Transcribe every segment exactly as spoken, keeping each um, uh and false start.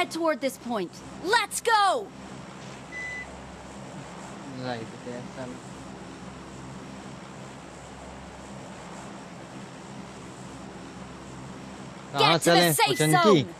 Head toward this point. Let's go. Right there, चल। कहाँ Get to the चलें? safe उचंकी? zone.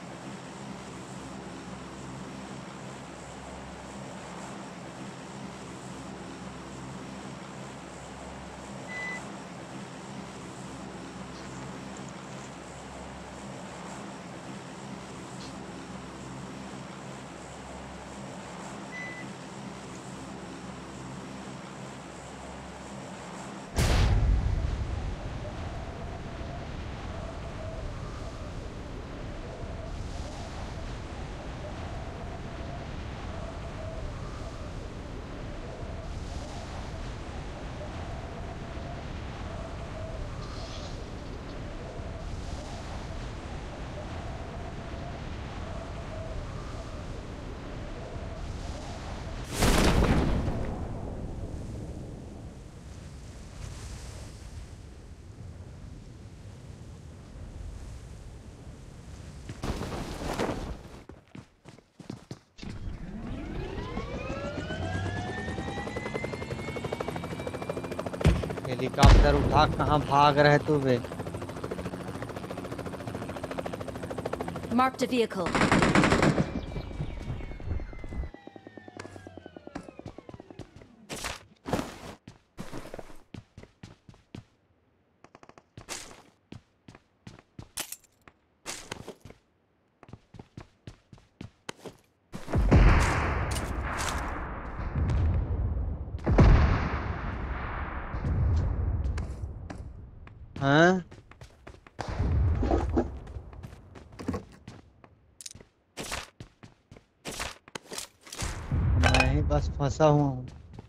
हेलीकॉप्टर उठा कहाँ भाग रहे तू बे? Marked a vehicle. हाँ? मैं ही बस फंसा हुआ हूँ।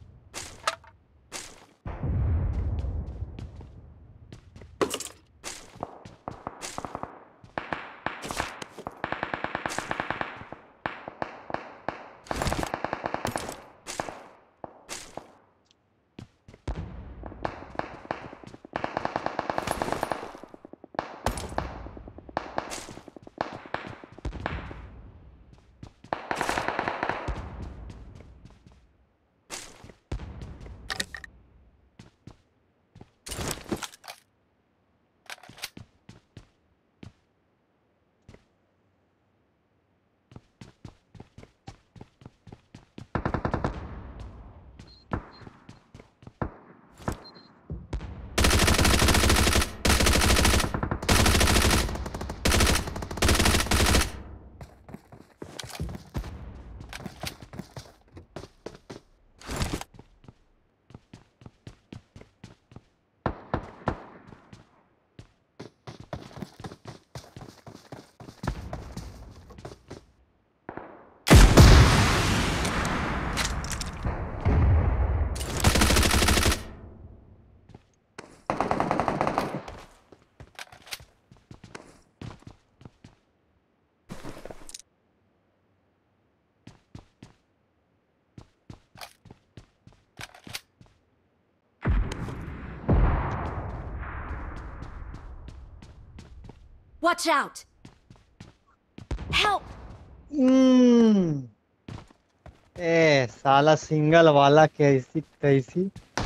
Watch out! Help! हम्म। ए साला सिंगल वाला कैसी कैसी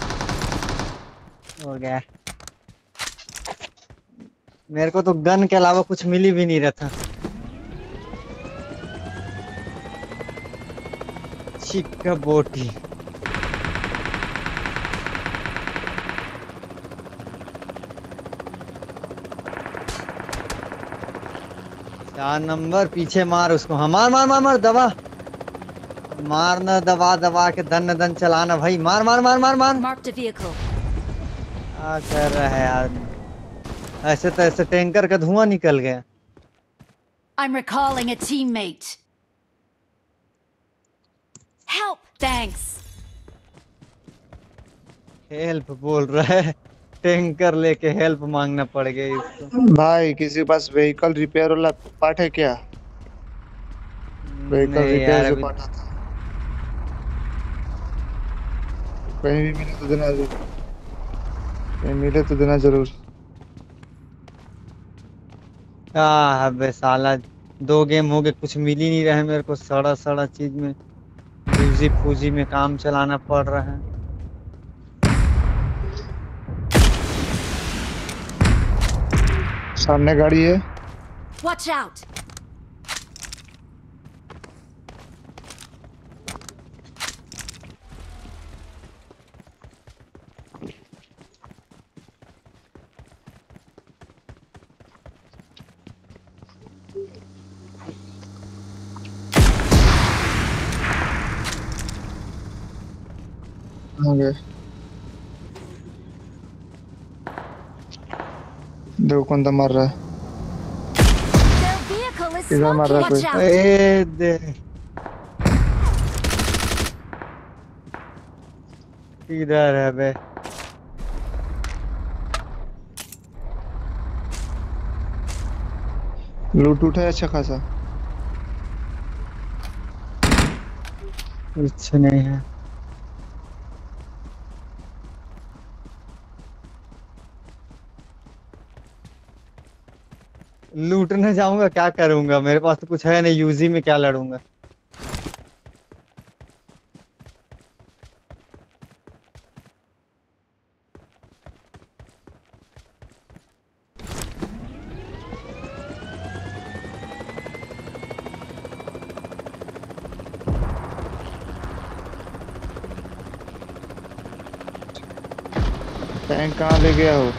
हो गया। मेरे को तो गन के अलावा कुछ मिल ही भी नहीं रहा था। चिक्का बोटी। चार नंबर पीछे मार उसको। हाँ मार मार मार मार दबा मारना दबा दबा के दन दन चलाना भाई। मार मार मार मार मार। Marked a vehicle. क्या कर रहा है आदमी? ऐसे तो ऐसे टैंकर का धुआं निकल गया। I'm recalling a teammate. Help! Thanks. Help बोल रहा है। टैंकर लेके हेल्प मांगना पड़ गया इसको। भाई किसी के पास व्हीकल रिपेयर वाला पार्ट है क्या? व्हीकल नहीं रिपेयर यार जो अभी पार्ट आता है कहीं भी मिले तो देना जरूर। कहीं मिले तो देना जरूर। क्या है बे साला दो गेम हो गए, कुछ मिल ही नहीं रहा है मेरे को, सड़ा सड़ा चीज में यूजी फूजी में काम चलाना पड़ रहा है। सामने गाड़ी है। Watch out! हो गए। देखो कौन सा मार रहा है। Their vehicle is इधर मार रहा है smoking! Watch कोई। out! ए दे इधर है बे। लूट उठा है अच्छा खासा। कुछ नहीं है। लूटने जाऊंगा क्या करूंगा, मेरे पास तो कुछ है नहीं, यूजी में क्या लड़ूंगा। टैंक कहाँ ले गया हो।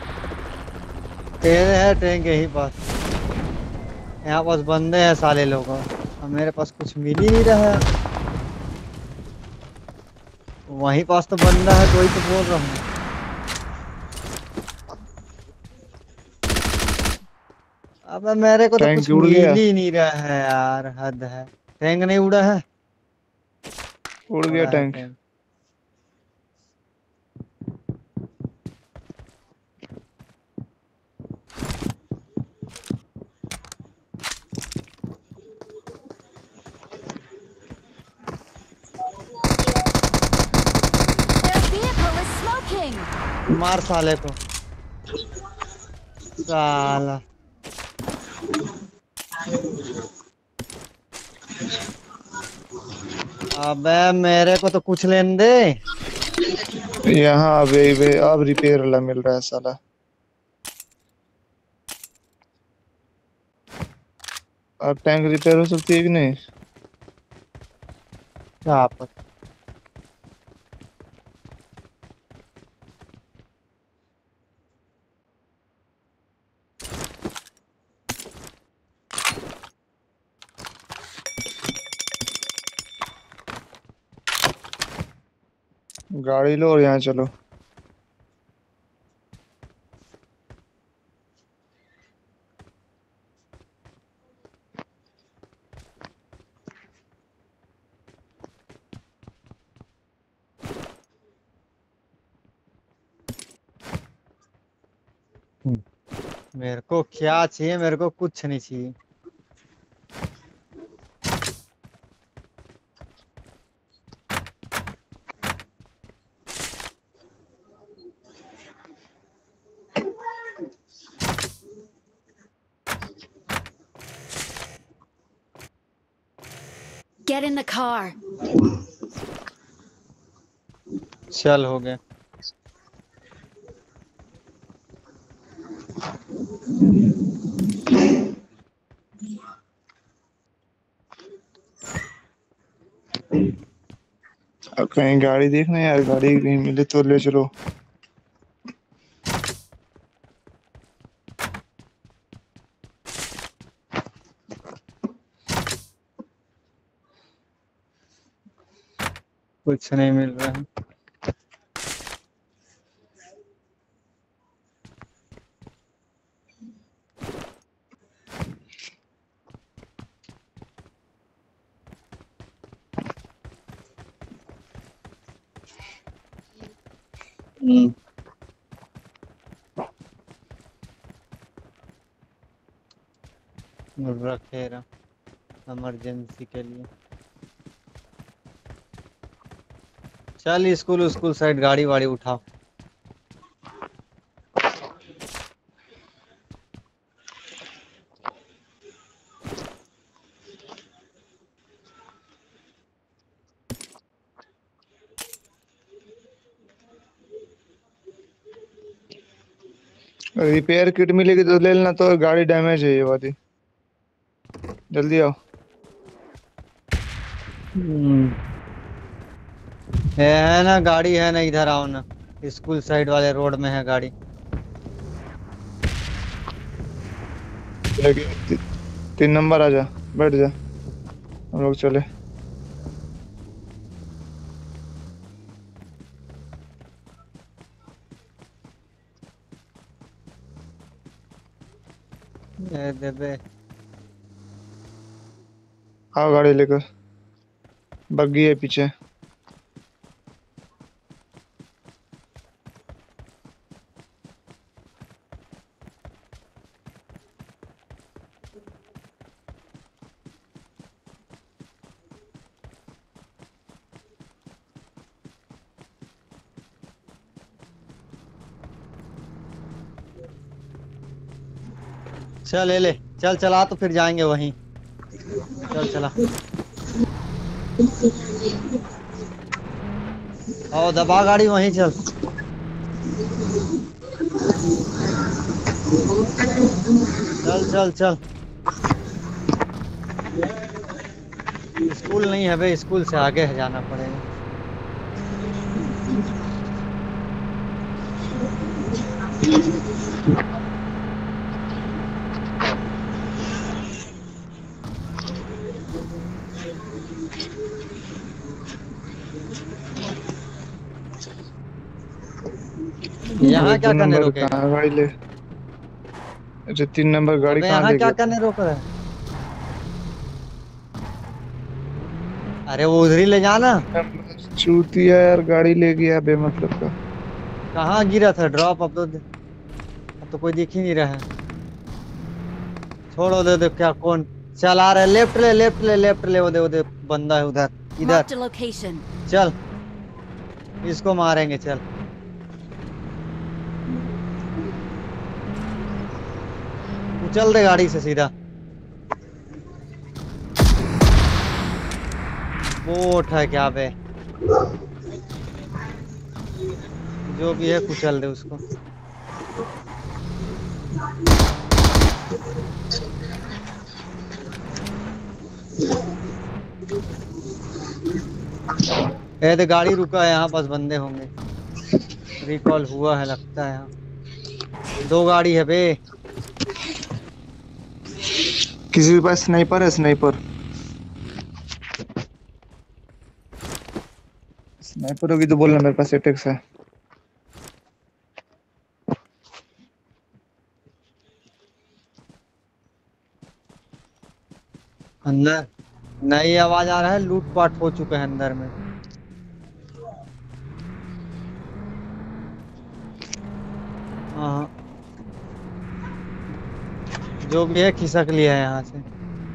तेरे है टैंक यही पास, यहाँ पास बंदे हैं साले लोग, और मेरे पास कुछ मिल ही नहीं रहा है। वहीं पास तो बंदा है, कोई तो बोल रहा हूँ। अबे मेरे को तो टैंक कुछ उड़ मिल गया। ही नहीं रहा है यार, हद है। टैंक नहीं उड़ा है। उड़ गया उड़ा है tank. Tank. Their vehicle is smoking! मार साले को, साला। अबे मेरे को तो कुछ लेने दे। यहाँ अब अब रिपेयर वाला मिल रहा है साला। अब टैंक रिपेयर हो सकती है कि नहीं। क्या पता। गाड़ी लो और यहाँ चलो। मेरे को क्या चाहिए, मेरे को कुछ नहीं चाहिए। Get in the car. चल हो गया। अब कहीं गाड़ी देखना यार, गाड़ी कहीं मिले तो ले चलो। कुछ नहीं मिल रहा है। रखे रहा इमरजेंसी के लिए। चल स्कूल स्कूल साइड गाड़ी वाड़ी उठाओ। रिपेयर किट मिलेगी तो ले लेना, तो गाड़ी डैमेज है ये वाली। जल्दी आओ। हम्म, है है ना गाड़ी, है ना, इधर आओ ना। स्कूल साइड वाले रोड में है गाड़ी। लेके ती, तीन नंबर आ जा, बैठ जा, हम लोग चले। ए देबे। आओ गाड़ी लेकर, बग्गी है पीछे। चल ले ले, चल चला तो फिर जाएंगे वहीं। चल चला। आओ दबा गाड़ी वहीं चल। चल चल चल। स्कूल नहीं है बे, स्कूल से आगे है, जाना पड़ेगा। यहाँ अरे क्या दो करने नंबर रोकेगा? कहाँ गाड़ी ले। अच्छा तीन नंबर गाड़ी अबे कहाँ यहाँ ले क्या गया? करने रोक रहा है? अरे वो उधर ही ले जाना। चूतिया यार, गाड़ी ले गया बेमतलब का। कहाँ गिरा था ड्रॉप? अब तो अब तो कोई दिख ही नहीं रहा है। छोड़ो, दे दे, क्या कौन चला रहा है? लेफ्ट ले, लेफ्ट ले, लेफ्ट ले, वो दे, वो दे, बंदा है उधर, इधर। Marked a location. चल इसको मारेंगे, चल। उछल दे गाड़ी से सीधा। बोट है क्या बे? जो भी है कुचल दे उसको। ए तो गाड़ी रुका है, यहाँ पास बंदे होंगे। रिकॉल हुआ है लगता है यहाँ। दो गाड़ी है बे। किसी के पास स्नाइपर है? स्नाइपर स्नाइपर होगी तो बोलना, मेरे पास एटेक्स है। अंदर नई आवाज आ रहा है, लूटपाट हो चुका है अंदर में। हाँ, जो भी है खिसक लिया है यहाँ से।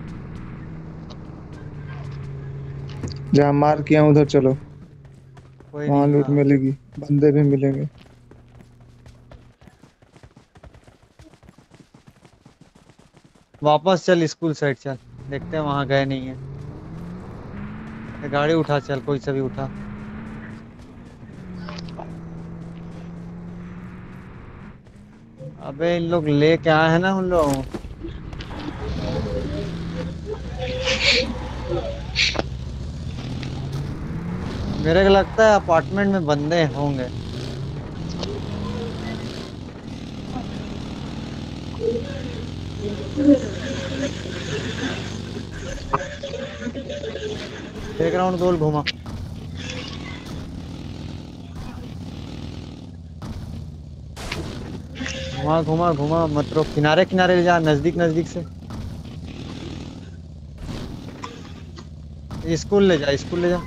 जहाँ मार किया उधर चलो, कोई वहां नहीं। लूट हाँ, मिलेगी, बंदे भी मिलेंगे। वापस चल स्कूल साइड चल, देखते हैं वहां गए नहीं है। ये गाड़ी उठा, चल कोई सा भी उठा। अबे इन लोग ले क्या है ना उन लोग। मेरे को लगता है अपार्टमेंट में बंदे होंगे। एक राउंड गोल घुमा। घुमा घुमा घुमा, मत रोक, किनारे किनारे ले जा, नजदीक नजदीक से। स्कूल ले जा, स्कूल ले जा।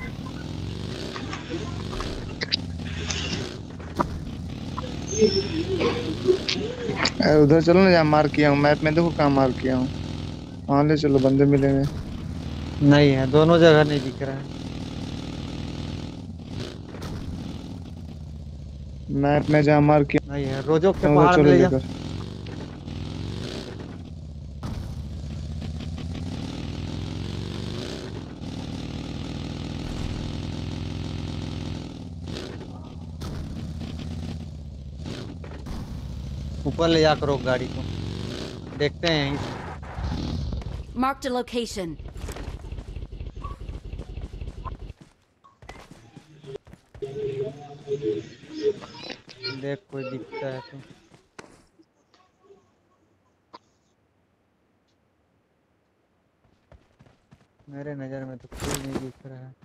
अरे उधर चलो ना, जहाँ मार किया हूँ मैप में, देखो कहाँ मार किया हूँ, वहां ले चलो, बंदे मिलेंगे। नहीं है, दोनों जगह नहीं दिख रहा है। मैप में जहाँ मार किया नहीं है, रोजोक के उधर पहाड़ में चलो ले जा। लेकर। ऊपर ले जाकर रोक गाड़ी को, देखते हैं यहीं से। Marked a location. देख कोई दिखता है तो। मेरे नजर में तो कोई नहीं दिख रहा है।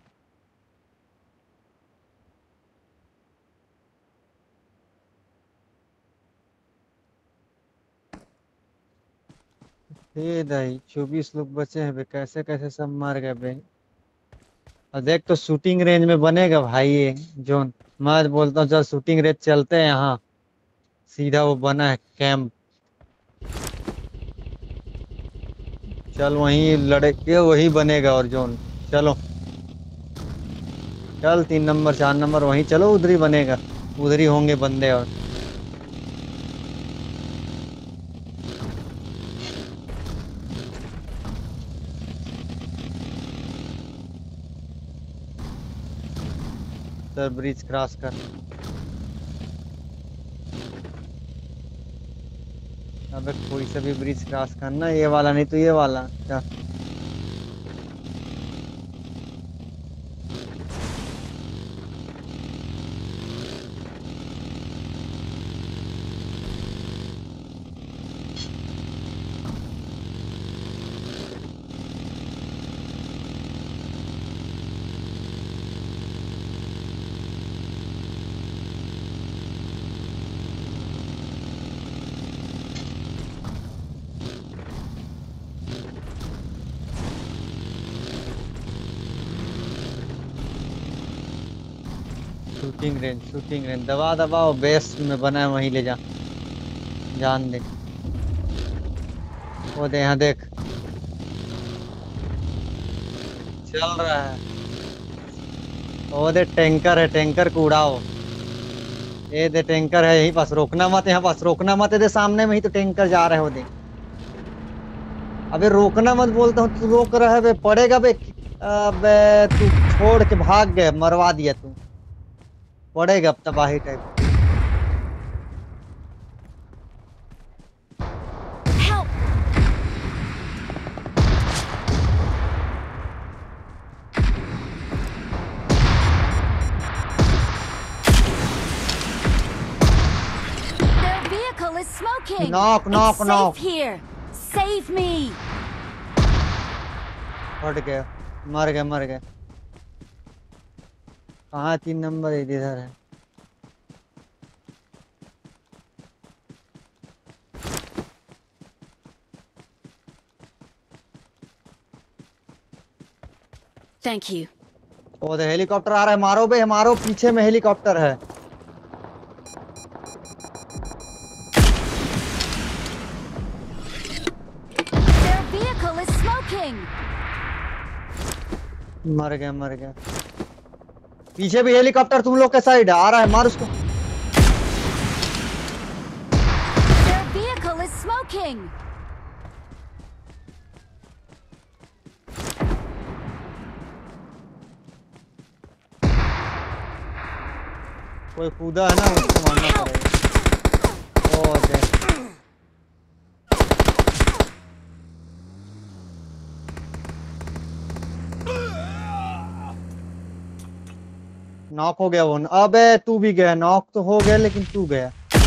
हे दाई चौबीस लोग बचे हैं बे, कैसे कैसे सब मर गए बे। और देख तो शूटिंग रेंज में बनेगा भाई ये जोन। मैं बोलता हूँ चल शूटिंग रेंज चलते हैं यहाँ, सीधा वो बना है कैंप, चल वहीं लड़के वही बनेगा। और जोन चलो चल तीन नंबर चार नंबर वहीं चलो, उधर ही बनेगा, उधर ही होंगे बंदे। और सर ब्रिज क्रॉस कर। अबे कोई सा भी ब्रिज क्रॉस करना, ये वाला नहीं तो ये वाला। क्या शूटिंग रेंज शूटिंग रेंज दबा दबाओ, बेस में बना है वहीं ले जा, जान दे। वो दे यहाँ देख चल रहा है। वो दे टैंकर है, टैंकर को उड़ाओ। ये दे टैंकर है यहीं पास, रोकना मत, यहाँ पास रोकना मत। दे सामने में ही तो टैंकर जा रहे हो दे। अबे रोकना मत बोलता हूँ, तू रोक रहा है बे, पड़ेगा बे। अबे तू छोड़ के भाग गए, मरवा दिया तू, पड़ेगा अब तबाही type. Help! Their vehicle is smoking. Knock, knock, it's knock. safe here. Save me. फट गए, मर गए मर गए। कहाँ तीन नंबर इधर है। Thank you. ओ दे हेलीकॉप्टर आ रहा है, मारो बे मारो, पीछे में हेलीकॉप्टर है। Their vehicle is smoking. मर गया मर गया। पीछे भी हेलीकॉप्टर तुम लोग के साइड आ रहा है, मार उसको। Their vehicle is smoking. कोई कूदा है ना, उसको मारना पड़ेगा। ओ दे नॉक हो गया वो। अबे तू भी गया, नॉक तो हो गया लेकिन तू गया।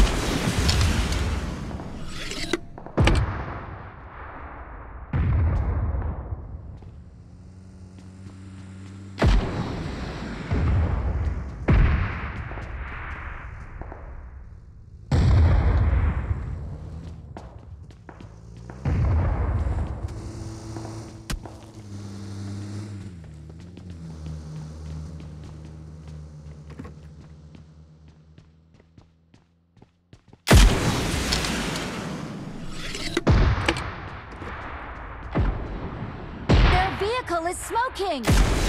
Their vehicle is smoking.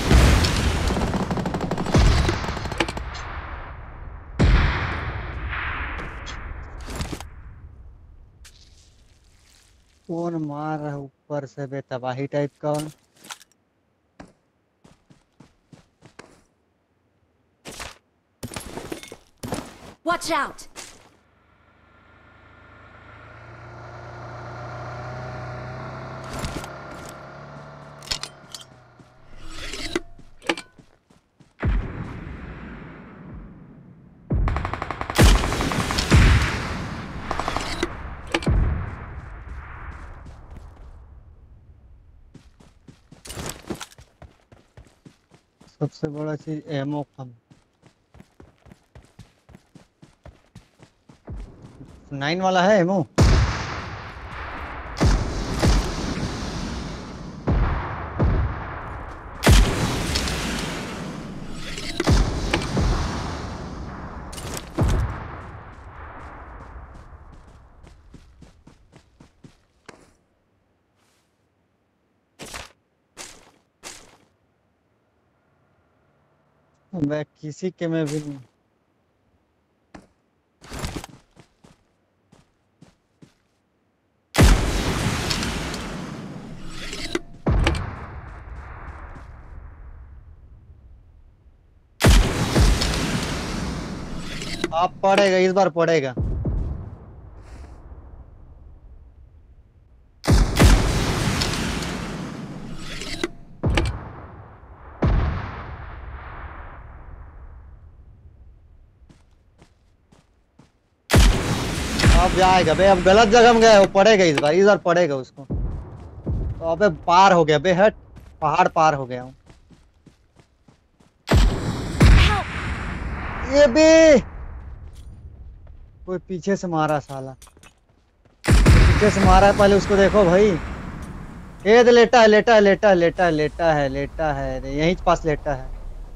कौन मार रहा है ऊपर से बे, तबाही टाइप का। Watch out. सबसे बड़ा चीज एमो कम। नाइन वाला है एमो। मैं किसी के में भी नहीं। आप पड़ेगा, इस बार पड़ेगा। अब जाएगा बे, अब गलत जगह में गया, वो पड़ेगा इस बार, इस बार पड़ेगा उसको। तो अबे पार हो गया बे, हट, पहाड़ पार हो गया हूँ। ये बे कोई पीछे से मारा साला, पीछे से मारा है, पहले उसको देखो भाई। ये तो लेटा है, लेटा है, लेटा है, लेटा है, लेटा है, लेटा है, यहीं पास लेटा है।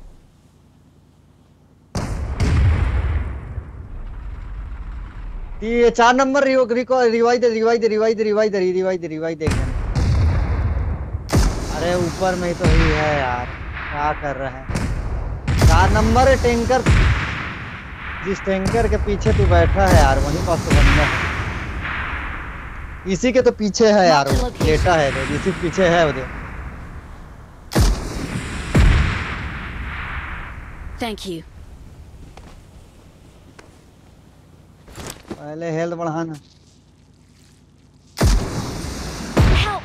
ये चार नंबर रिवाइव दे, रिवाइव दे, रिवाइव दे, रिवाइव दे, रिवाइव दे, रिवाइव दे। अरे ऊपर में ही तो ही है यार, क्या कर रहा है। चार नंबर है टैंकर, जिस टैंकर के पीछे तू बैठा है यार, वहीं पास तो बंदा है। इसी के तो पीछे है यार, वो लेटा है तो इसी के पीछे है उधर। Thank you. पहले हेल्थ बढ़ाना। Help!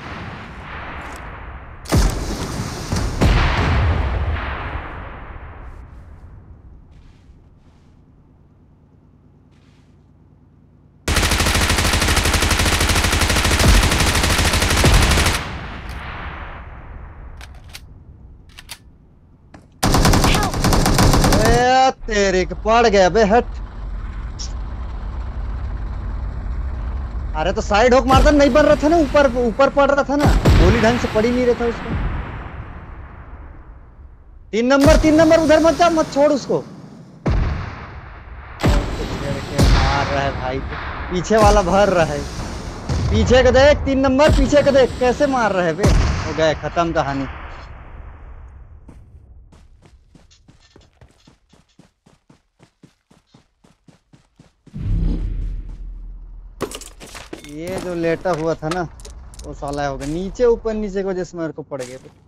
ए तेरे के पड़ गया बे, हट। अरे तो साइड होक मारता नहीं बन रहा था ना, ऊपर ऊपर पड़ रहा था ना, गोली ढंग से पड़ी नहीं रहा था उसको। तीन नंबर, तीन नंबर उधर मत जा, मत छोड़ उसको। मार रहा है भाई, पीछे वाला भर रहा है। पीछे का देख, तीन नंबर पीछे का देख, कैसे मार रहे बे। हो गए, खत्म कहानी। ये जो लेटा हुआ था ना, वो साला हो गया नीचे, ऊपर नीचे की वजह से मेरे को पड़ गए थे।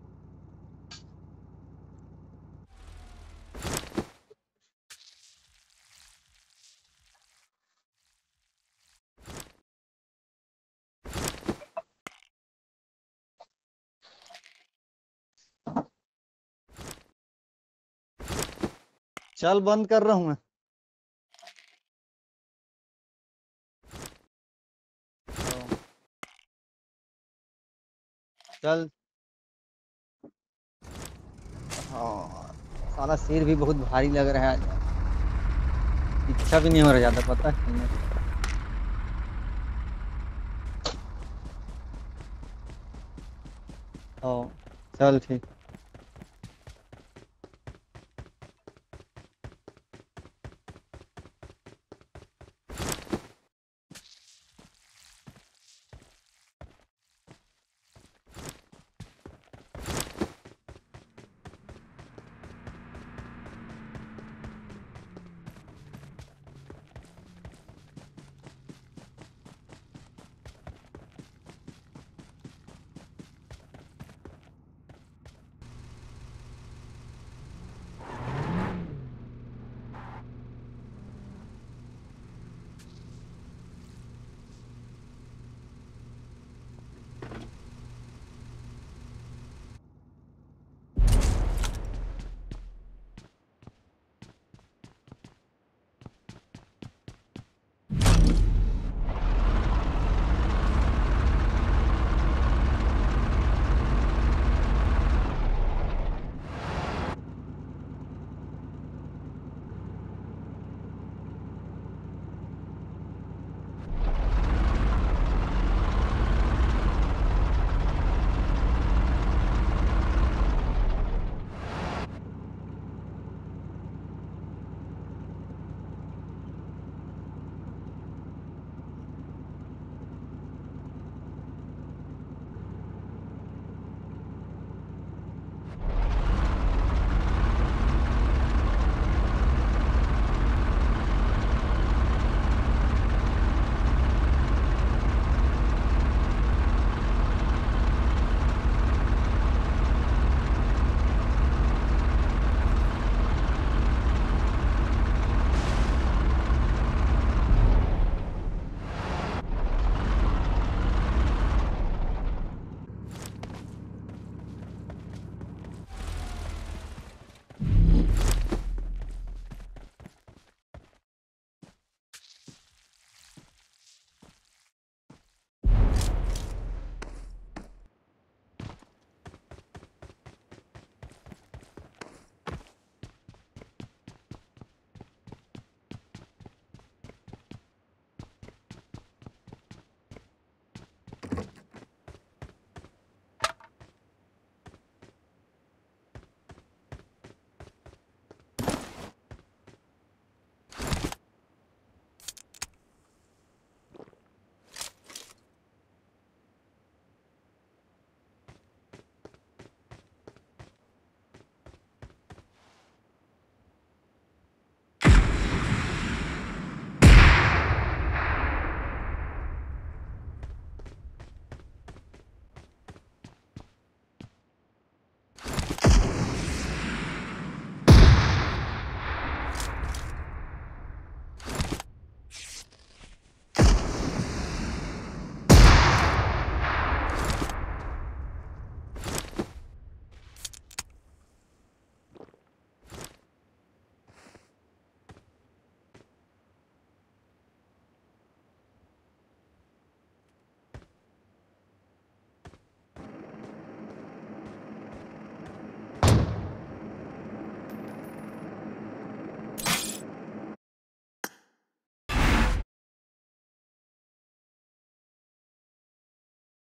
चल बंद कर रहा हूं मैं। चल। हाँ, साला सिर भी बहुत भारी लग रहा है, इच्छा भी नहीं हो रहा ज्यादा, पता है। ओ चल ठीक।